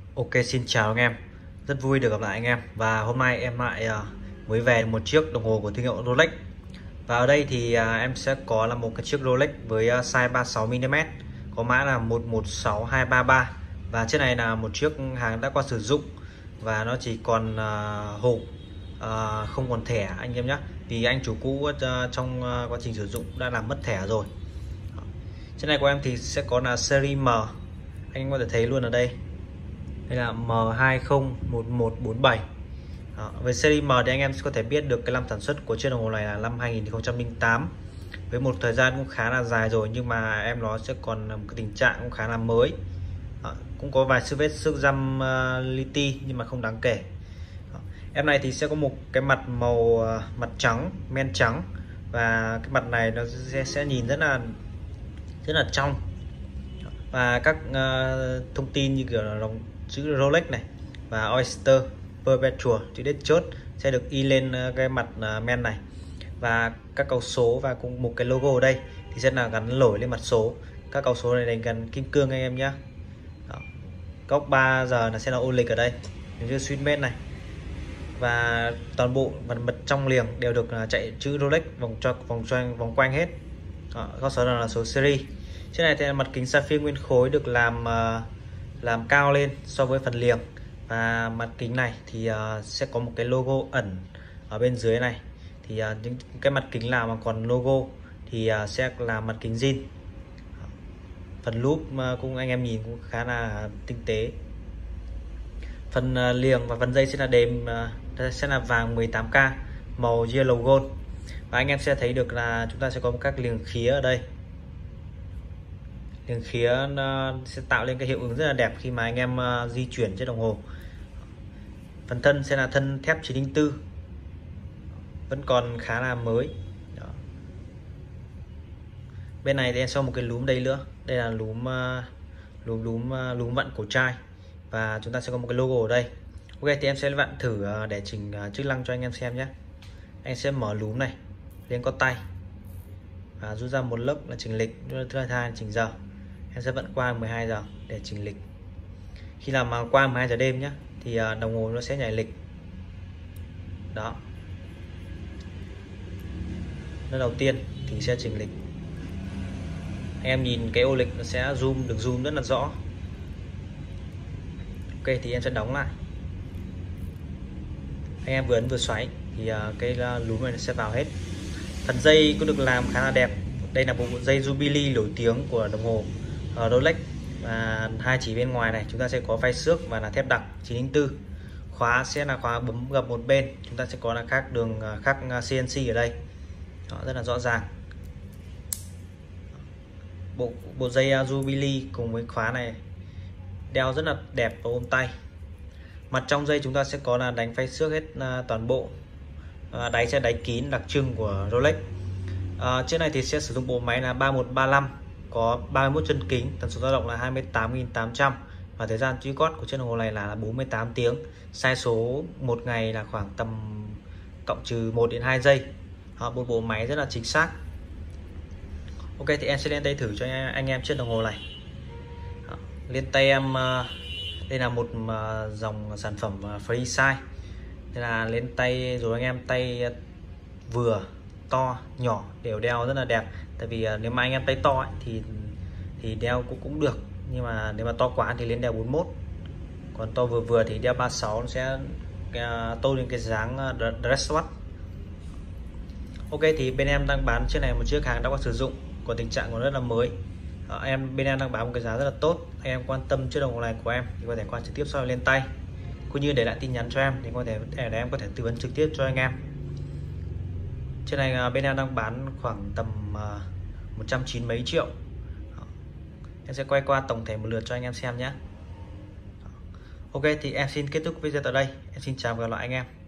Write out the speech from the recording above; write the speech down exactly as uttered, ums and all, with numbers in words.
Ok, xin chào anh em. Rất vui được gặp lại anh em. Và hôm nay em lại à, mới về một chiếc đồng hồ của thương hiệu Rolex. Và ở đây thì à, em sẽ có là một cái chiếc Rolex với à, size ba mươi sáu mi li mét, có mã là một một sáu hai ba ba. Và chiếc này là một chiếc hàng đã qua sử dụng và nó chỉ còn à, hộp, à, không còn thẻ anh em nhé. Vì anh chủ cũ à, trong à, quá trình sử dụng đã làm mất thẻ rồi. Chiếc này của em thì sẽ có là series M. Anh có thể thấy luôn ở đây. Đây là M hai không một một bốn bảy. Đó. Với series M thì anh em sẽ có thể biết được cái năm sản xuất của chiếc đồng hồ này là năm hai nghìn không trăm lẻ tám, với một thời gian cũng khá là dài rồi, nhưng mà em nó sẽ còn một cái tình trạng cũng khá là mới. Đó. Cũng có vài sự vết xước răm uh, li ti nhưng mà không đáng kể. Đó. Em này thì sẽ có một cái mặt màu uh, mặt trắng, men trắng, và cái mặt này nó sẽ, sẽ nhìn rất là rất là trong, và các uh, thông tin như kiểu là dòng chữ Rolex này và Oyster Perpetual chữ đết chốt sẽ được in lên uh, cái mặt uh, men này, và các cầu số và cùng một cái logo ở đây thì sẽ là gắn nổi lên mặt số. Các cầu số này là gắn kim cương anh em nhé. Góc ba giờ là sẽ là ô lịch ở đây, như Switchmate này, và toàn bộ mặt mật trong liềng đều được uh, chạy chữ Rolex vòng cho vòng xoay vòng quanh hết. Góc số là số series. Trên này thì mặt kính sapphire nguyên khối được làm uh, làm cao lên so với phần liềng, và mặt kính này thì uh, sẽ có một cái logo ẩn ở bên dưới này. Thì uh, những cái mặt kính nào mà còn logo thì uh, sẽ là mặt kính zin. Phần lúp uh, cũng anh em nhìn cũng khá là tinh tế. Phần uh, liềng và phần dây sẽ là đệm uh, sẽ là vàng mười tám K màu yellow gold, và anh em sẽ thấy được là chúng ta sẽ có các liềng khía ở đây. Liềng khía sẽ tạo lên cái hiệu ứng rất là đẹp khi mà anh em uh, di chuyển chiếc đồng hồ. Phần thân sẽ là thân thép chín không bốn, vẫn còn khá là mới. Đó. Bên này thì em sau một cái lúm đây nữa, đây là lúm uh, lúm lúm uh, lúm vặn cổ chai, và chúng ta sẽ có một cái logo ở đây. Ok, thì em sẽ vặn thử uh, để chỉnh uh, chức năng cho anh em xem nhé. Anh sẽ mở lúm này lên có tay và rút ra một lớp là chỉnh lịch, thứ hai là chỉnh giờ. Em sẽ vận qua mười hai giờ để chỉnh lịch. Khi làm mà qua mười hai giờ đêm nhé thì đồng hồ nó sẽ nhảy lịch. Đó. Lần đầu tiên thì sẽ chỉnh lịch. Anh em nhìn cái ô lịch nó sẽ zoom được zoom rất là rõ. Ok, thì em sẽ đóng lại. Anh em vừa ấn vừa xoáy thì cái lúm này nó sẽ vào hết. Phần dây cũng được làm khá là đẹp. Đây là bộ dây Jubilee nổi tiếng của đồng hồ uh, Rolex, và hai chỉ bên ngoài này chúng ta sẽ có phay xước và là thép đặc chín không bốn. Khóa sẽ là khóa bấm gập một bên, chúng ta sẽ có là các đường khắc xê en xê ở đây. Đó, rất là rõ ràng. Bộ bộ dây Jubilee cùng với khóa này đeo rất là đẹp và ôm tay. Mặt trong dây chúng ta sẽ có là đánh phay xước hết uh, toàn bộ. Uh, đáy sẽ đáy kín đặc trưng của Rolex. Uh, chiếc này thì sẽ sử dụng bộ máy là ba một ba lăm, có ba mươi mốt chân kính, tần số dao động là hai mươi tám nghìn tám trăm, và thời gian truy cót của chiếc đồng hồ này là bốn mươi tám tiếng. Sai số một ngày là khoảng tầm cộng trừ một đến hai giây. Đó, một bộ máy rất là chính xác. Ok, thì em sẽ lên tay thử cho anh em chiếc đồng hồ này. Đó, lên tay em, đây là một dòng sản phẩm free size. Đây là lên tay rồi anh em, tay vừa, to, nhỏ đều đeo rất là đẹp. Tại vì nếu mà anh em tay to ấy, thì thì đeo cũng cũng được, nhưng mà nếu mà to quá thì lên đeo bốn mươi mốt, còn to vừa vừa thì đeo ba mươi sáu, nó sẽ uh, tô lên cái dáng uh, dress watch. Ok, thì bên em đang bán chiếc này một chiếc hàng đã qua sử dụng, còn tình trạng còn rất là mới. Uh, em bên em đang bán một cái giá rất là tốt. Anh em quan tâm chiếc đồng hồ này của em thì có thể qua trực tiếp soi lên tay, cũng như để lại tin nhắn cho em thì có thể để em có thể tư vấn trực tiếp cho anh em. Trên này bên em đang bán khoảng tầm uh, một trăm chín mươi mấy triệu. Em sẽ quay qua tổng thể một lượt cho anh em xem nhé. Ok, thì em xin kết thúc video tại đây. Em xin chào và gặp lại anh em.